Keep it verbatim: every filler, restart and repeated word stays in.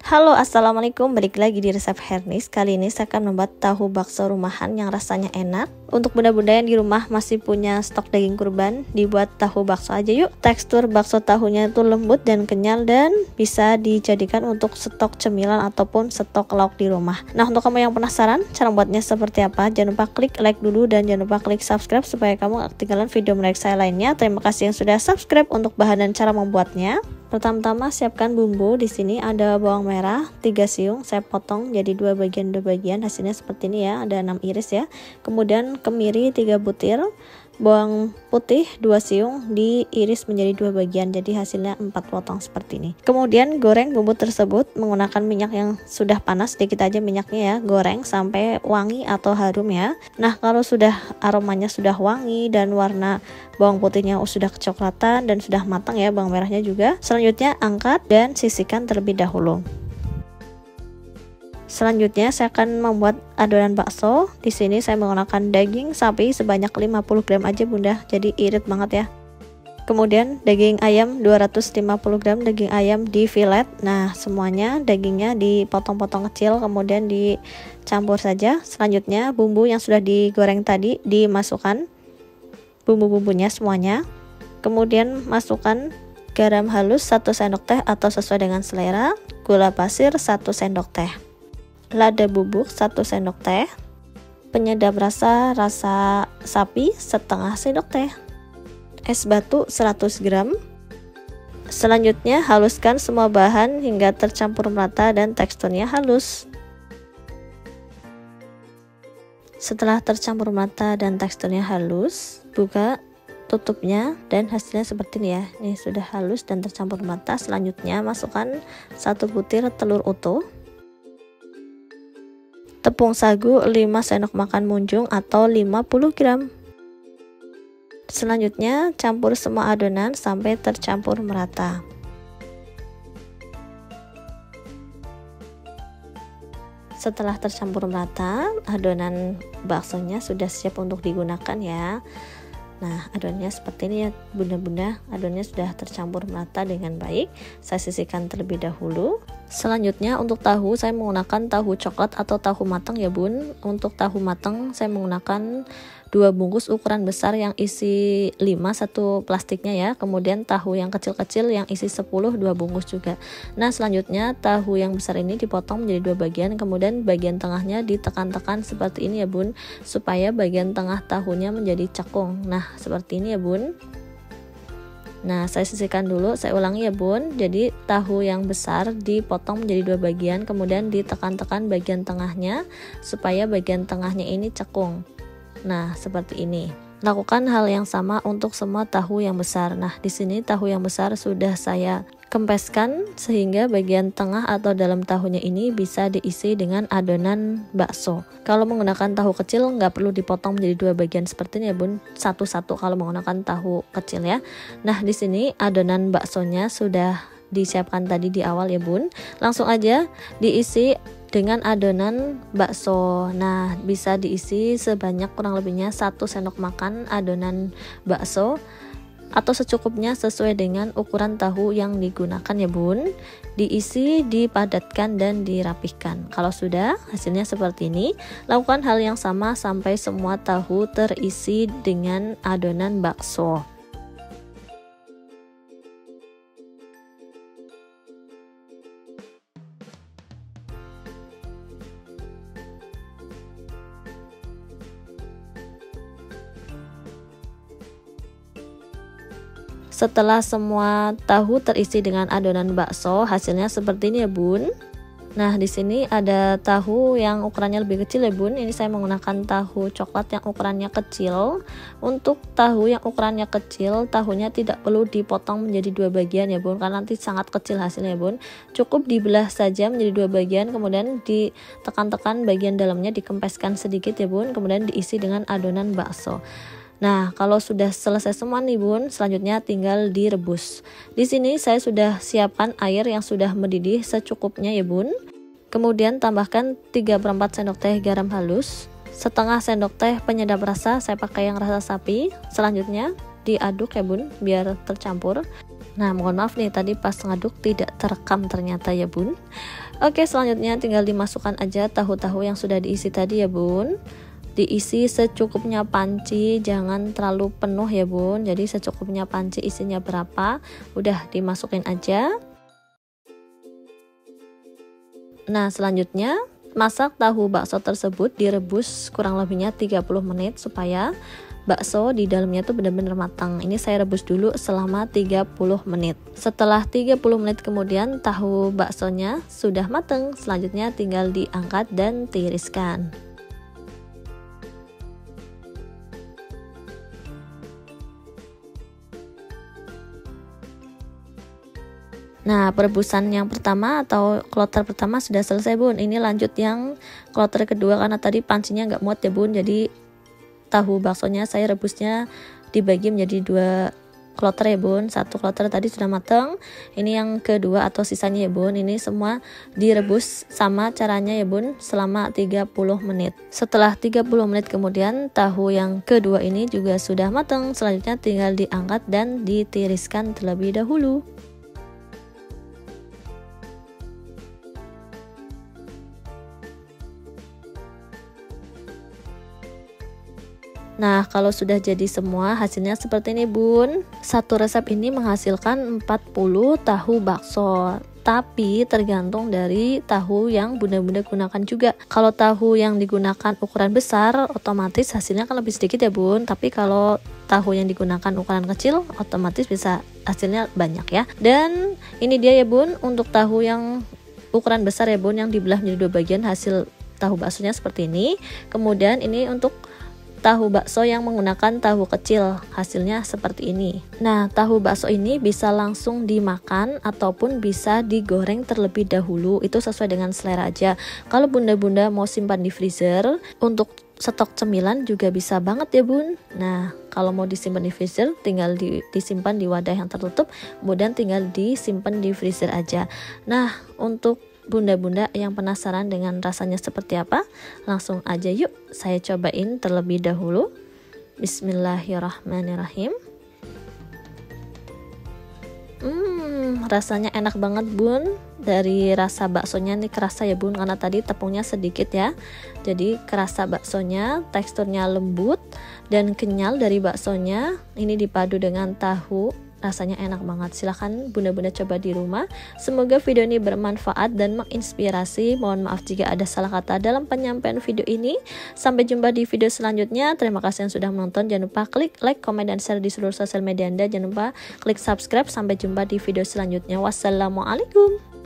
Halo, assalamualaikum, balik lagi di resep Hernis. Kali ini saya akan membuat tahu bakso rumahan yang rasanya enak. Untuk bunda-bunda yang di rumah masih punya stok daging kurban, dibuat tahu bakso aja yuk. Tekstur bakso tahunya itu lembut dan kenyal, dan bisa dijadikan untuk stok cemilan ataupun stok lauk di rumah. Nah, untuk kamu yang penasaran cara buatnya seperti apa, jangan lupa klik like dulu dan jangan lupa klik subscribe supaya kamu gak ketinggalan video menarik saya lainnya. Terima kasih yang sudah subscribe. Untuk bahan dan cara membuatnya, pertama-tama siapkan bumbu. Di sini ada bawang merah tiga siung, saya potong jadi dua bagian dua bagian, hasilnya seperti ini ya, ada enam iris ya. Kemudian kemiri tiga butir, bawang putih dua siung diiris menjadi dua bagian, jadi hasilnya empat potong seperti ini. Kemudian goreng bumbu tersebut menggunakan minyak yang sudah panas, sedikit aja minyaknya ya, goreng sampai wangi atau harum ya. Nah, kalau sudah aromanya sudah wangi dan warna bawang putihnya sudah kecoklatan dan sudah matang ya, bawang merahnya juga, selanjutnya angkat dan sisihkan terlebih dahulu. Selanjutnya saya akan membuat adonan bakso. Di sini saya menggunakan daging sapi sebanyak lima puluh gram aja bunda, jadi irit banget ya. Kemudian daging ayam dua ratus lima puluh gram, daging ayam di filet. Nah, semuanya dagingnya dipotong-potong kecil, kemudian dicampur saja. Selanjutnya bumbu yang sudah digoreng tadi dimasukkan, bumbu-bumbunya semuanya. Kemudian masukkan garam halus satu sendok teh atau sesuai dengan selera, gula pasir satu sendok teh, lada bubuk satu sendok teh, penyedap rasa rasa sapi setengah sendok teh, es batu seratus gram. Selanjutnya haluskan semua bahan hingga tercampur merata dan teksturnya halus. Setelah tercampur merata dan teksturnya halus, buka tutupnya dan hasilnya seperti ini ya. Ini sudah halus dan tercampur merata. Selanjutnya masukkan satu butir telur utuh, tepung sagu lima sendok makan munjung atau lima puluh gram. Selanjutnya campur semua adonan sampai tercampur merata. Setelah tercampur merata, adonan baksonya sudah siap untuk digunakan ya. Nah, adonannya seperti ini ya bunda-bunda, adonannya sudah tercampur merata dengan baik. Saya sisihkan terlebih dahulu. Selanjutnya untuk tahu, saya menggunakan tahu coklat atau tahu matang ya bun. Untuk tahu matang saya menggunakan dua bungkus ukuran besar yang isi lima, satu plastiknya ya. Kemudian tahu yang kecil-kecil yang isi sepuluh, dua bungkus juga. Nah, selanjutnya tahu yang besar ini dipotong menjadi dua bagian, kemudian bagian tengahnya ditekan-tekan seperti ini ya bun, supaya bagian tengah tahunya menjadi cekung. Nah, seperti ini ya bun. Nah, saya sisihkan dulu, saya ulangi ya bun. Jadi tahu yang besar dipotong menjadi dua bagian, kemudian ditekan-tekan bagian tengahnya supaya bagian tengahnya ini cekung. Nah, seperti ini. Lakukan hal yang sama untuk semua tahu yang besar. Nah, di sini tahu yang besar sudah saya kempeskan sehingga bagian tengah atau dalam tahunya ini bisa diisi dengan adonan bakso. Kalau menggunakan tahu kecil nggak perlu dipotong menjadi dua bagian seperti ini ya bun, satu-satu kalau menggunakan tahu kecil ya. Nah, di sini adonan baksonya sudah disiapkan tadi di awal ya bun. Langsung aja diisi dengan adonan bakso. Nah, bisa diisi sebanyak kurang lebihnya satu sendok makan adonan bakso atau secukupnya sesuai dengan ukuran tahu yang digunakan ya bun. Diisi, dipadatkan dan dirapihkan. Kalau sudah hasilnya seperti ini, lakukan hal yang sama sampai semua tahu terisi dengan adonan bakso. Setelah semua tahu terisi dengan adonan bakso, hasilnya seperti ini ya bun. Nah, di sini ada tahu yang ukurannya lebih kecil ya bun. Ini saya menggunakan tahu coklat yang ukurannya kecil. Untuk tahu yang ukurannya kecil, tahunya tidak perlu dipotong menjadi dua bagian ya bun, karena nanti sangat kecil hasilnya ya bun. Cukup dibelah saja menjadi dua bagian, kemudian ditekan-tekan bagian dalamnya, dikempeskan sedikit ya bun, kemudian diisi dengan adonan bakso. Nah, kalau sudah selesai semua nih bun, selanjutnya tinggal direbus. Di sini saya sudah siapkan air yang sudah mendidih secukupnya ya bun. Kemudian tambahkan tiga per empat sendok teh garam halus, setengah sendok teh penyedap rasa, saya pakai yang rasa sapi. Selanjutnya diaduk ya bun, biar tercampur. Nah, mohon maaf nih tadi pas ngaduk tidak terekam ternyata ya bun. Oke, selanjutnya tinggal dimasukkan aja tahu-tahu yang sudah diisi tadi ya bun. Diisi secukupnya panci, jangan terlalu penuh ya bun. Jadi secukupnya panci isinya berapa, udah dimasukin aja. Nah, selanjutnya masak tahu bakso tersebut, direbus kurang lebihnya tiga puluh menit supaya bakso di dalamnya tuh benar-benar matang. Ini saya rebus dulu selama tiga puluh menit. Setelah tiga puluh menit kemudian tahu baksonya sudah matang. Selanjutnya tinggal diangkat dan tiriskan. Nah, perebusan yang pertama atau kloter pertama sudah selesai bun. Ini lanjut yang kloter kedua karena tadi pancinya nggak muat ya bun. Jadi tahu baksonya saya rebusnya dibagi menjadi dua kloter ya bun. Satu kloter tadi sudah matang. Ini yang kedua atau sisanya ya bun. Ini semua direbus sama caranya ya bun selama tiga puluh menit. Setelah tiga puluh menit kemudian tahu yang kedua ini juga sudah matang. Selanjutnya tinggal diangkat dan ditiriskan terlebih dahulu. Nah, kalau sudah jadi semua, hasilnya seperti ini bun. Satu resep ini menghasilkan empat puluh tahu bakso. Tapi tergantung dari tahu yang bunda-bunda gunakan juga. Kalau tahu yang digunakan ukuran besar, otomatis hasilnya kan lebih sedikit ya bun. Tapi kalau tahu yang digunakan ukuran kecil, otomatis bisa hasilnya banyak ya. Dan ini dia ya bun, untuk tahu yang ukuran besar ya bun, yang dibelah menjadi dua bagian, hasil tahu baksonya seperti ini. Kemudian ini untuk tahu bakso yang menggunakan tahu kecil, hasilnya seperti ini. Nah, tahu bakso ini bisa langsung dimakan ataupun bisa digoreng terlebih dahulu, itu sesuai dengan selera aja. Kalau bunda-bunda mau simpan di freezer untuk stok cemilan juga bisa banget ya bun. Nah, kalau mau disimpan di freezer tinggal di, disimpan di wadah yang tertutup, kemudian tinggal disimpan di freezer aja. Nah, untuk bunda-bunda yang penasaran dengan rasanya seperti apa, langsung aja yuk saya cobain terlebih dahulu. Bismillahirrahmanirrahim. Hmm, rasanya enak banget bun. Dari rasa baksonya nih kerasa ya bun, karena tadi tepungnya sedikit ya. Jadi kerasa baksonya, teksturnya lembut dan kenyal dari baksonya. Ini dipadu dengan tahu, rasanya enak banget. Silahkan bunda-bunda coba di rumah. Semoga video ini bermanfaat dan menginspirasi. Mohon maaf jika ada salah kata dalam penyampaian video ini. Sampai jumpa di video selanjutnya. Terima kasih yang sudah menonton. Jangan lupa klik like, komen, dan share di seluruh sosial media Anda. Jangan lupa klik subscribe. Sampai jumpa di video selanjutnya. Wassalamualaikum.